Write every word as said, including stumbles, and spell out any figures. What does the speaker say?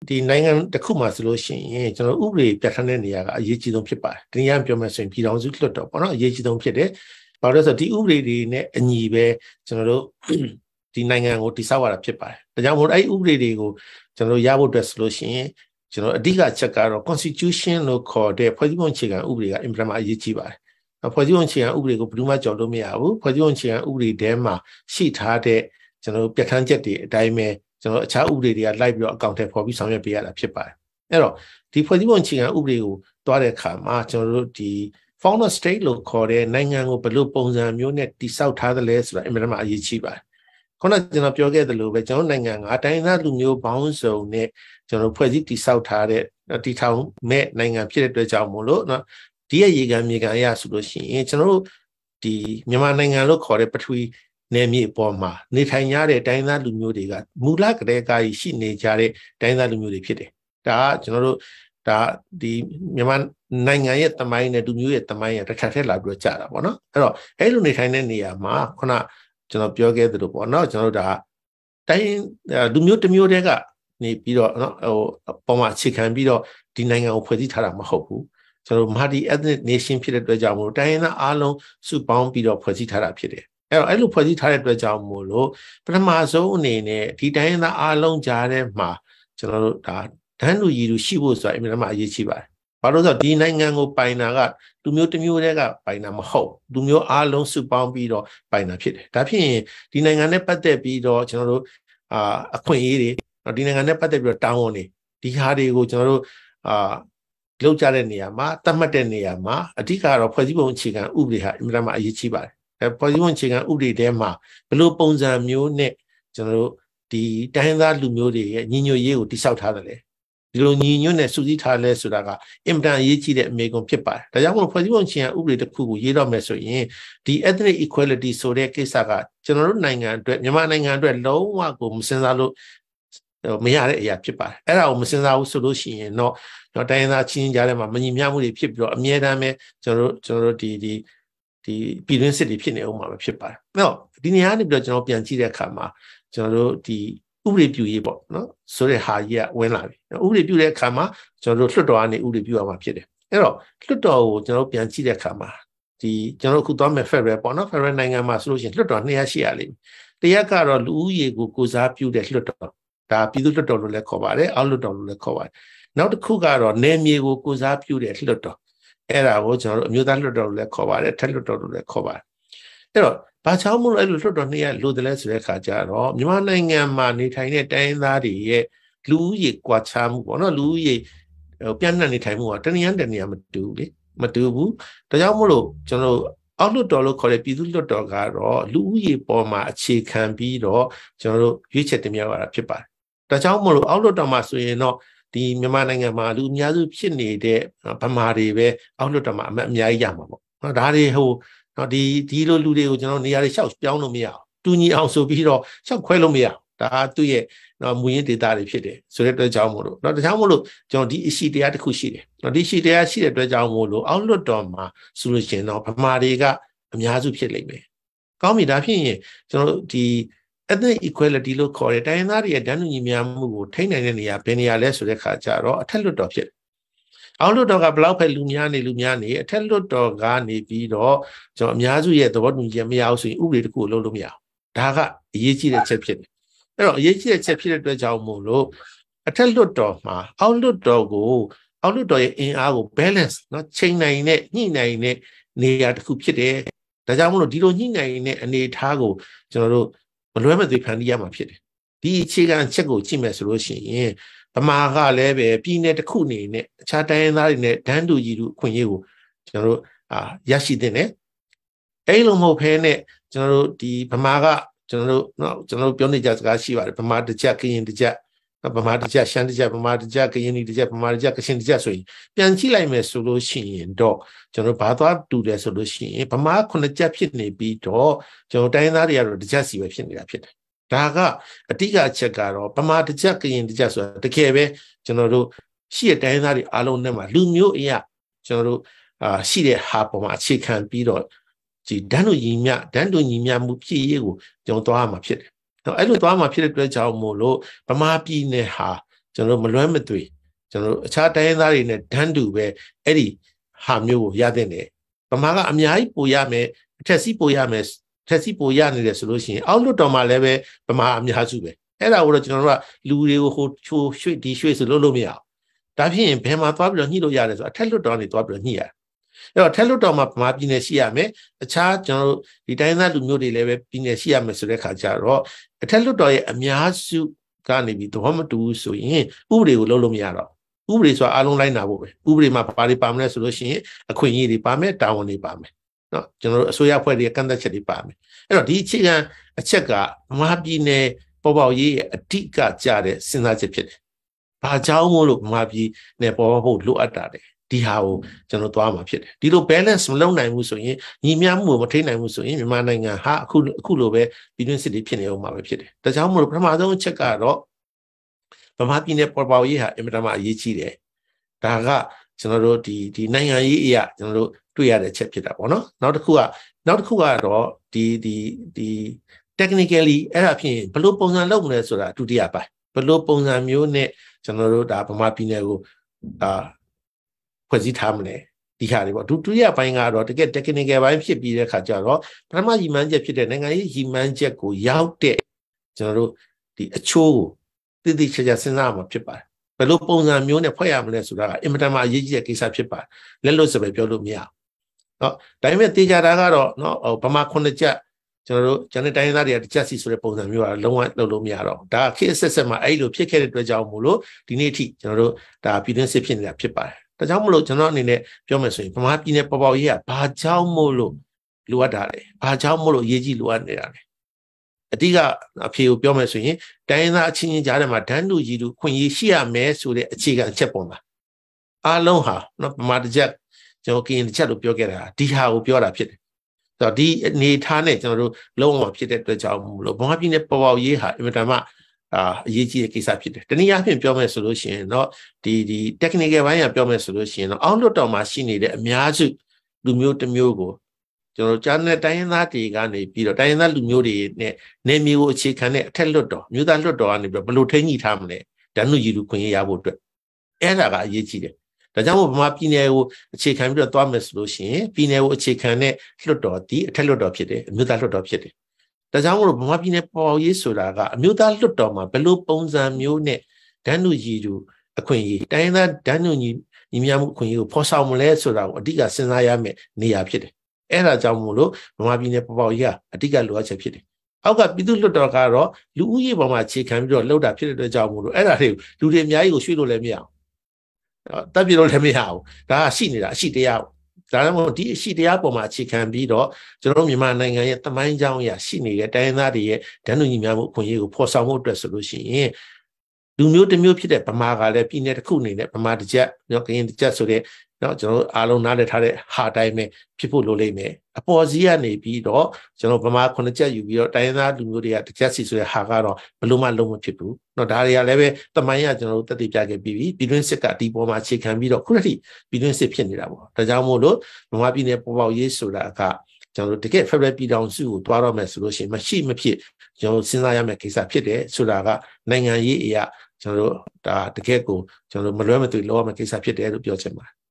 ဒီနိုင်ငံတစ်ခုမှာဆိုလို့ရှိရင်ကျွန်တော်ဥပဒေပြဋ္ဌာန်းတဲ့နေရာကအရေးကြီးဆုံးဖြစ်ပါတယ်။ဒီနေရာပြောမယ်ဆိုရင်ပြည်ထောင်စုလွှတ်တော်ပေါ့နော်အရေးကြီးဆုံးဖြစ်တယ်။ဘာလို့လဲဆိုတော့ဒီဥပဒေတွေနဲ့အညီပဲကျွန်တော်တို့ဒီနိုင်ငံကိုတည်ဆောက်ရတာဖြစ်ပါတယ်။ဒါကြောင့်မို့အဲ့ဥပဒေတွေကိုကျွန်တော်တို့ရဖို့အတွက်ဆိုလို့ရှိရင်ကျွန်တော်အဓိကအချက်ကတော့ constitution လို့ခေါ်တဲ့ဖွဲ့စည်းပုံအခြေခံဥပဒေကအင်မတန်မှအရေးကြီးပါတယ်။ဖွဲ့စည်းပုံအခြေခံဥပဒေကိုဘယ်သူမှကြော်လို့မရဘူး။ဖွဲ့စည်းပုံအခြေခံဥပဒေထဲမှာရှိထားတဲ့ကျွန်တော်တို့ပြဋ္ဌာန်းချက်တွေအတိုင်းပဲကျွန်တော်အခြားဥပဒေတွေကလိုက်ပြီးတော့အကောင့်ထဲပေါ်ပြီးဆောင်ရွက်ပေးရတာဖြစ်ပါတယ်အဲ့တော့ဒီဖွဲ့စည်းပုံအခြေခံဥပဒေကိုတွားတဲ့အခါမှာကျွန်တော်တို့ဒီ founder state လို့ခေါ်တဲ့နိုင်ငံကိုဘယ်လိုပုံစံမျိုးနဲ့တည်ဆောက်ထားသလဲဆိုတာအင်မတန်မှအရေးကြီးပါတယ်ခုနကကျွန်တော်ပြောခဲ့သလိုပဲကျွန်တော်နိုင်ငံကအတိုင်းအသားလူမျိုးပေါင်းစုံနဲ့ကျွန်တော်ဖွဲ့စည်းတည်ဆောက်ထားတဲ့တည်ထောင်မဲ့နိုင်ငံဖြစ်တဲ့အတွက်ကြောင့်မို့လို့နော်ဒီရဲ့ရေကန်မြေကန်အရာဆိုလို့ရှိရင်ကျွန်တော်တို့ဒီမြန်မာနိုင်ငံလို့ခေါ်တဲ့ပထဝီနယ်မြေပေါ်မှာနေထိုင်ရတဲ့တိုင်းသားလူမျိုးတွေကမူလကတည်းကရှိနေကြတဲ့တိုင်းသားလူမျိုးတွေဖြစ်တယ်။ဒါကကျွန်တော်တို့ဒါဒီမြန်မာနိုင်ငံရဲ့သမိုင်းနဲ့လူမျိုးရဲ့သမိုင်းရဲ့တစ်ခါထက်လာပြီးတော့ကြာတာပေါ့နော်။အဲ့တော့အဲ့လိုနေထိုင်တဲ့နေရာမှာခုနကျွန်တော်ပြောခဲ့သလိုပေါ့နော်ကျွန်တော်တို့ဒါတိုင်းလူမျိုးတစ်မျိုးတည်းကနေပြီးတော့နော်ဟိုပေါ်မှာအခြေခံပြီးတော့ဒီနိုင်ငံကိုဖွဲ့စည်းထားတာမဟုတ်ဘူး။ကျွန်တော်တို့ multi ethnic nation ဖြစ်တဲ့အတွက်ကြောင့်မို့တိုင်းသားအားလုံးစုပေါင်းပြီးတော့ဖွဲ့စည်းထားတာဖြစ်တယ်။အဲ့တော့အဲ့လိုဖွဲ့စည်းထားတဲ့အတွက်ကြောင့်မို့လို့ပထမဆုံးအနေနဲ့ဒီတိုင်းသားအားလုံးကြားထဲမှာကျွန်တော်တို့ဒါဒန်းလူကြီးလူရှိဖို့ဆိုတာအင်မတန်မှအရေးကြီးပါတယ်။ဘာလို့လဲဆိုတော့ဒီနိုင်ငံကိုပိုင်တာကလူမျိုးတစ်မျိုးတည်းကပိုင်တာမဟုတ်လူမျိုးအားလုံးစုပေါင်းပြီးတော့ပိုင်တာဖြစ်တယ်။ဒါဖြစ်ရင်ဒီနိုင်ငံနဲ့ပတ်သက်ပြီးတော့ကျွန်တော်တို့အာအခွင့်အရေးတွေဒီနိုင်ငံနဲ့ပတ်သက်ပြီးတော့တောင်းဝန်တွေဒီဟာတွေကိုကျွန်တော်တို့အာလောက်ကြတဲ့နေရာမှာတတ်မှတ်တဲ့နေရာမှာအဓိကတော့ဖွဲ့စည်းပုံအခြေခံဥပဒေဟာအင်မတန်မှအရေးကြီးပါတယ်အဲဖွဲ့စည်းပုံအခြေခံဥပဒေထဲမှာဘယ်လိုပုံစံမျိုးနဲ့ကျွန်တော်တို့ဒီတိုင်းသားလူမျိုးတွေရဲ့ညီညွတ်ရေးကိုတိစောက်ထားတယ်လေဒီလိုညီညွတ်နဲ့စုစည်းထားလဲဆိုတာကအင်မတန်အရေးကြီးတဲ့အမေကွန်ဖြစ်ပါတယ်ဒါကြောင့်မို့ဖွဲ့စည်းပုံအခြေခံဥပဒေတစ်ခုကိုရေးတော့မယ်ဆိုရင်ဒီ ethnic equality ဆိုတဲ့ကိစ္စကကျွန်တော်တို့နိုင်ငံအတွက်မြန်မာနိုင်ငံအတွက်လုံးဝကိုမစဉ်းစားလို့မရတဲ့အရာဖြစ်ပါတယ်အဲ့ဒါကိုမစဉ်းစားဘူးဆိုလို့ရှိရင်တော့တော့တိုင်းသားချင်းကြားထဲမှာမညီမျှမှုတွေဖြစ်ပြီးတော့အမြဲတမ်းပဲကျွန်တော်တို့ကျွန်တော်တို့ဒီဒီဒီပြည်တွင်းစစ်တွေဖြစ်နေအောင်မှာပဲဖြစ်ပါတယ်။အဲ့တော့ဒီနေရာကနေပြီးတော့ကျွန်တော်ပြန်ကြည့်တဲ့အခါမှာကျွန်တော်တို့ဒီဥပဒေပြုရေးပေါ့နော်ဆိုတဲ့ဟာကြီးကဝင်လာပြီ။ဥပဒေပြုတဲ့အခါမှာကျွန်တော်တို့လွှတ်တော်ကနေဥပဒေပြုရမှာဖြစ်တယ်။အဲ့တော့လွှတ်တော်ကိုကျွန်တော်ပြန်ကြည့်တဲ့အခါမှာဒီကျွန်တော်အခုသွားမယ် Federal ပေါ့နော် Federal နိုင်ငံမှာဆိုလို့ရှိရင်လွှတ်တော်နှစ်ရပ်ရှိရလိမ့်မယ်။တစ်ရပ်ကတော့လူဦးရေကိုကိုစားပြုတဲ့လွှတ်တော်ဒါပြည်သူ့လွှတ်တော်လို့လည်းခေါ်ပါတယ်အောက်လွှတ်တော်လို့လည်းခေါ်ပါတယ်။နောက်တစ်ခုကတော့နယ်မြေကိုကိုစားပြုတဲ့လွှတ်တော်အဲ့ဒါကိုကျွန်တော်တို့အမျိုးသားလွှတ်တော်လို့လည်းခေါ်ပါတယ်ထက်လွှတ်တော်လို့လည်းခေါ်ပါတယ်အဲ့တော့ဘာချောင်းမို့လို့အဲ့လိုလွှတ်တော်နှစ်ရပ်လိုတယ်လဲဆိုတဲ့အခါကျတော့မြန်မာနိုင်ငံမှာနေထိုင်တဲ့တိုင်းသားတွေရဲ့လူဦးရေကွာခြားမှုပေါ့နော်လူဦးရေပြန့်နှံ့နေထိုင်မှုကတနည်းအားတနည်းမတူဘူးလေမတူဘူးဒါကြောင့်မို့လို့ကျွန်တော်တို့အောက်လွှတ်တော်လို့ခေါ်တဲ့ပြည်သူ့လွှတ်တော်ကတော့လူဦးရေပေါ်မှာအခြေခံပြီးတော့ကျွန်တော်တို့ရွေးချယ်တင်မြှောက်ရတာဖြစ်ပါတယ်ဒါကြောင့်မို့လို့အောက်လွှတ်တော်မှာဆိုရင်တော့ဒီမြန်မာနိုင်ငံမှာလူအများစုဖြစ်နေတဲ့ဗမာတွေပဲအောက်လွှတ်တော်မှာအမတ်အများကြီးရမှာပေါ့နော်ဒါတွေဟိုနော်ဒီဒီလိုလူတွေကိုကျွန်တော်နေရာတွေလျှောက်ပြောင်းလို့မရအောင်တူညီအောင်ဆိုပြီးတော့လျှောက်ခွဲလို့မရအောင်ဒါသူ့ရဲ့နော်မူရင်းဒေတာတွေဖြစ်တယ်ဆိုတဲ့အတွက်ကြောင့်မို့လို့နော်ဒါကြောင့်မို့လို့ကျွန်တော်ဒီအရှိတရားတစ်ခုရှိတယ်နော်ဒီရှိတရားရှိတဲ့အတွက်ကြောင့်မို့လို့အောက်လွှတ်တော်မှာဆိုလို့ရှိရင်တော့ဗမာတွေကအများစုဖြစ်လိမ့်မယ်ကောင်းပြီဒါဖြစ်ရင်ကျွန်တော်ဒီethnic equality လို့ခေါ်တဲ့တိုင်းသားတွေရဲ့တန်းတူညီမျှမှုကိုထိန်းနိုင်တဲ့နေရာဘယ်နေရာလဲဆိုတဲ့ခါကျတော့အထက်လွှတ်တော်ဖြစ်အောက်လွှတ်တော်ကဘလောက်ပဲလူများနေလူများနေအထက်လွှတ်တော်ကနေပြီးတော့ကျွန်တော်အများစုရဲ့သဘောတူညီချက်မရအောင်ဆိုရင်ဥပဒေတစ်ခုကိုလုပ်လို့မရအောင်ဒါကအရေးကြီးတဲ့ချက်ဖြစ်တယ်အဲ့တော့အရေးကြီးတဲ့ချက်ဖြစ်တဲ့အတွက်ကြောင့်မို့လို့အထက်လွှတ်တော်မှာအောက်လွှတ်တော်ကိုအောက်လွှတ်တော်ရဲ့အင်အားကို balance เนาะချိန်နိုင်တဲ့ညှိနိုင်တဲ့နေရာတစ်ခုဖြစ်တယ်ဒါကြောင့်မို့လို့ဒီလိုညှိနိုင်တဲ့အနေအထားကိုကျွန်တော်တို့မလွဲမသွေဖန်တီးရမှာဖြစ်တယ်ဒီအခြေခံချက်ကိုကြည့်မယ်ဆိုလို့ရှိရင်ဗမာကလည်းပဲပြည်နယ်တစ်ခုအနေနဲ့အခြားတိုင်းရင်းသားတွေနဲ့ဒန်းတူကြီးတို့အခွင့်အရေးကိုကျွန်တော်တို့အာရရှိတဲ့နဲ့အဲ့လိုမဟုတ်ဘဲနဲ့ကျွန်တော်တို့ဒီဗမာကကျွန်တော်တို့เนาะကျွန်တော်တို့ပြောနေကြစကားရှိပါတယ်ဗမာတစ်ချက်ကရင်တစ်ချက်ဗမာတစ်ချက်ရှမ်းတစ်ချက်ဗမာတစ်ချက်ကရင်တစ်ချက်ဗမာတစ်ချက်ကရှင်တစ်ချက်ဆိုရင်ပြန်ကြည့်လိုက်မယ်ဆိုလို့ရှိရင်တော့ကျွန်တော်ဘာသွားတူတယ်ဆိုလို့ရှိရင်ဗမာခုနှစ်ချက်ဖြစ်နေပြီးတော့ကျွန်တော်တိုင်းသားတွေကတော့တစ်ချက်စီပဲဖြစ်နေတာဖြစ်တယ်ဒါကအတိကအချက်ကတော့ဗမာတစ်ချက်ကရင်တစ်ချက်ဆိုတာတကယ်ပဲကျွန်တော်တို့ရှိတဲ့တိုင်းသားတွေအားလုံးနဲ့မှာလူမျိုးအရာကျွန်တော်တို့အာရှိတဲ့ဟာပေါ်မှာအခြေခံပြီးတော့ဒီဒန်းတို့ညီမြဒန်းတို့ညီမြမှုဖြစ်ရေးကိုကျွန်တော်သွားရမှာဖြစ်တယ်အဲ့လိုသွားမှာဖြစ်တဲ့အတွက်ကြောင့်မို့လို့ဗမာပြည်နယ်ဟာကျွန်တော်မလွဲမသွေကျွန်တော်အခြားတိုင်းရင်းသားတွေနဲ့တန်းတူပဲအဲ့ဒီဟာမျိုးကိုရတဲ့တယ်ဗမာကအများကြီးပိုရမယ်အထက်စီးပိုရမယ်ထက်စီးပိုရနေတယ်ဆိုလို့ရှိရင်အောက်လွတ်တော်မှာလည်းပဲဗမာအများစုပဲအဲ့ဒါကိုတော့ကျွန်တော်တို့ကလူတွေကိုဟိုချိုးရွှေ့ဒီရွှေ့ဆိုလို့လို့မရအောင်ဒါဖြစ်ရင်ဘယ်မှာသွားပြီးတော့ညှိလို့ရတယ်ဆိုအထက်လွတ်တော်ကနေသွားပြီးတော့ညှိရအဲ့တော့ထက်လွတ်တော်မှာဗမာပြည်နယ်ရှိရမယ်အခြားကျွန်တော်တို့ဒီတိုင်းသားလူမျိုးတွေလည်းပဲပြည်နယ်ရှိရမယ်ဆိုတဲ့ခါကျတော့အထက်လွတ်တော်ရဲ့အများစုကနေပြီးသဘောမတူဘူးဆိုရင်ဥပဒေကိုလုံးလို့မရတော့ဥပဒေဆိုတာအားလုံးလိုက်နာဖို့ပဲဥပဒေမှာဘာတွေပါမလဲဆိုလို့ရှိရင်အခွင့်အရေးတွေပါမယ်တာဝန်တွေပါမယ်နော်ကျွန်တော်တို့အစိုးရအဖွဲ့တွေကန့်သက်ချက်တွေပါမယ်အဲ့တော့ဒီအခြေခံအချက်ကဗမာပြည်နယ်ပေါ်ပေါက်ရေးရဲ့အဓိကကြတဲ့စဉ်းစားချက်ဖြစ်တယ်။ဘာကြောင့်မို့လို့ဗမာပြည်နယ်ပေါ်ပေါက်ဖို့လိုအပ်တာလဲဒီဟာကိုကျွန်တော်သွားမှာဖြစ်တယ်ဒီလို balance မလုပ်နိုင်ဘူးဆိုရင်ညီမျှမှုကိုမထိနိုင်ဘူးဆိုရင်မြန်မာနိုင်ငံဟာအခုအခုလိုပဲပြည်တွင်းစစ်တွေဖြစ်နေအောင်မှာပဲဖြစ်တယ်ဒါကြောင့်မို့လို့ပထမဆုံးအချက်ကတော့ဗမာပြည်နယ်ပေါ်ပေါက်ရေးဟာအင်မတန်မှအရေးကြီးတယ်ဒါကကျွန်တော်တို့ဒီဒီနိုင်ငံရေးအရာကျွန်တော်တို့တွေ့ရတဲ့ချက်ဖြစ်တာပေါ့နော်နောက်တစ်ခုကနောက်တစ်ခုကတော့ဒီဒီဒီ technically အဲ့ဒါဖြစ်ရင်ဘယ်လိုပုံစံလုပ်မလဲဆိုတာဒုတိယပိုင်းဘယ်လိုပုံစံမျိုးနဲ့ကျွန်တော်တို့ဒါဗမာပြည်နယ်ကိုအာဖွဲ့စည်းထားမလဲဒီဟာတွေပေါ့ဒုတိယပိုင်းကတော့တကယ် technical ဘိုင်းဖြစ်ပြီးတဲ့ခါကျတော့ပထမရည်မှန်းချက်ဖြစ်တဲ့နိုင်ငံရေးရည်မှန်းချက်ကိုရောက်တဲ့ကျွန်တော်တို့ဒီအချိုးကိုတည်တည်ချာချာစဉ်းစားမှာဖြစ်ပါတယ်ဘယ်လိုပုံစံမျိုးနဲ့ဖွဲ့ရမလဲဆိုတာကအင်မတန်မှအရေးကြီးတဲ့ကိစ္စဖြစ်ပါတယ်လက်လို့ဆိုပဲပြောလို့မရဘူးเนาะဒါပေမဲ့တေချာတာကတော့เนาะဗမာခုနှစ်ချက်ကျွန်တော်တို့ကျန်တဲ့တိုင်းသားတွေကတစ်ချက်စီဆိုတဲ့ပုံစံမျိုးကလုံးဝလုပ်လို့မရတော့ဒါခေတ်ဆက်ဆက်မှာအဲ့လိုဖြစ်ခဲ့တဲ့အတွက်ကြောင့်မို့လို့ဒီနေ့အထိကျွန်တော်တို့ဒါပြည်တွင်းစစ်ဖြစ်နေတာဖြစ်ပါတယ်ဒါကြောင့်မလို့ကျွန်တော်အနေနဲ့ပြောမယ်ဆိုရင်ဗမာပြည်နယ်ပေါ်ပေါက်ရေးကဘာကြောင့်မို့လို့လိုအပ်တာလဲဘာကြောင့်မို့လို့အရေးကြီးလိုအပ်နေတာလဲအတိကအဖြေကိုပြောမယ်ဆိုရင်တိုင်းသားအချင်းချင်းကြားထဲမှာဒန်းတူကြီးတူခွင့်ရေးရှိရမယ်ဆိုတဲ့အခြေခံအချက်ပေါ်မှာအားလုံးဟာနော်ဗမာတစ်ချက်ကျွန်တော်ကရင်တစ်ချက်လို့ပြောခဲ့တာဒီဟာကိုပြောတာဖြစ်တယ်ဆိုတော့ဒီအနေထားနဲ့ကျွန်တော်တို့လုံးဝဖြစ်တဲ့အတွက်ကြောင့်မို့လို့ဗမာပြည်နယ်ပေါ်ပေါက်ရေးဟာအင်မတန်မှအာအရေးကြီးတဲ့ကိစ္စဖြစ်တယ်တနည်းအားဖြင့်ပြောမယ်ဆိုလို့ရှိရင်တော့ဒီဒီ technical ဘိုင်းကပြောမယ်ဆိုလို့ရှိရင်တော့အောက်လွတ်တော်မှာရှိနေတဲ့အများစုလူမျိုးတစ်မျိုးကိုကျွန်တော်ကြားတဲ့တိုင်းရင်းသားတွေကနေပြီးတော့တိုင်းရင်းသားလူမျိုးတွေနဲ့နေမျိုးကိုအခြေခံတဲ့အထက်လွတ်တော်မြို့သားလွတ်တော်ကနေပြီးတော့ဘယ်လိုထိန်းညှိထားမလဲဓာတ်နုရည်လူခွင့်ရဖို့အတွက်အဲ့ဒါကအရေးကြီးတယ်ဒါကြောင့်မို့ဗမာပြည်နယ်ကိုအခြေခံပြီးတော့သွားမယ်ဆိုလို့ရှိရင်ပြည်နယ်ကိုအခြေခံတဲ့လွတ်တော်ဒီအထက်လွတ်တော်ဖြစ်တယ်အမျိုးသားလွတ်တော်ဖြစ်တယ်ဒါကြောင့်မို့ဗမာပြည်နယ်ပေါ်ရေးဆိုတာကအမျိုးသားလွတ်တော်မှာဘယ်လိုပုံစံမျိုးနဲ့ဓာတ်နုရည်လူအခွင့်အရေးတိုင်းသားဓာတ်နုညီညီများမှုအခွင့်အရေးကိုဖော်ဆောင်မလဲဆိုတာကိုအဓိကစဉ်းစားရမယ့်နေရာဖြစ်တယ်အဲ့ဒါကြောင့်မို့လို့ဗမာပြည်နယ်ပေါ်ပေါက်ရေးကအဓိကလိုအပ်ချက်ဖြစ်တယ်အောက်ကပြည်သူ့လွတ်တော်ကတော့လူဦးရေပေါ်မှာအခြေခံပြီးတော့လှုပ်တာဖြစ်တဲ့အတွက်ကြောင့်မို့လို့အဲ့ဒါတွေကိုလူတွေအများကြီးကိုရွှေ့လို့လည်းမရအောင်တပ်ပြလို့လည်းမရအောင်ဒါကရှိနေတာအရှိတရားဒါကြောင့်မို့ဒီအရှိတရားပေါ်မှာအခြေခံပြီးတော့ကျွန်တော်တို့မြန်မာနိုင်ငံရဲ့သမိုင်းကြောင်းအရာရှိနေတဲ့တိုင်းသားတွေရဲ့ဓာတ်နုညီများမှုအခွင့်အရေးကိုဖော်ဆောင်ဖို့အတွက်ဆိုလို့ရှိရင်လူမျိုးတစ်မျိုးဖြစ်တဲ့ဗမာကလည်းပြည်နယ်တစ်ခုအနေနဲ့ဗမာတစ်ချက်เนาะကရင်တစ်ချက်ဆိုတဲ့เนาะကျွန်တော်တို့အားလုံးနားလည်ထားတဲ့ဟာတိုင်းပဲဖြစ်ဖို့လိုလိမ့်မယ်အပေါ်စီးကနေပြီးတော့ကျွန်တော်ဗမာခုနှစ်ချက်ယူပြီးတော့တိုင်းသားလူမျိုးတွေကတစ်ချက်စီဆိုတဲ့ဟာကတော့ဘလို့မှလုံးဝဖြစ်ဘူးเนาะဒါတွေကလည်းပဲသမိုင်းရကျွန်တော်တို့တက်တည်ပြခဲ့ပြီးပြီပြည်တွင်းစစ်ကဒီပေါ်မှာအခြေခံပြီးတော့ခုနှစ်ထိပြည်တွင်းစစ်ဖြစ်နေတာပေါ့ဒါကြောင့်မို့လို့ဗမာပြည်နယ်ပေါ်ပေါက်ရေးဆိုတာကကျွန်တော်တို့တကယ် Federal ပြည်ထောင်စုကိုတွားတော့မယ်ဆိုလို့ရှိရင်မရှိမဖြစ်ကျွန်တော်စဉ်းစားရမယ့်ကိစ္စဖြစ်တယ်ဆိုတာကနိုင်ငံရေးအရာကျွန်တော်တို့ဒါတကယ်ကိုကျွန်တော်တို့မလွဲမသွေလောက်ရမယ့်ကိစ္စဖြစ်တယ်လို့ပြောချင်ပါတယ်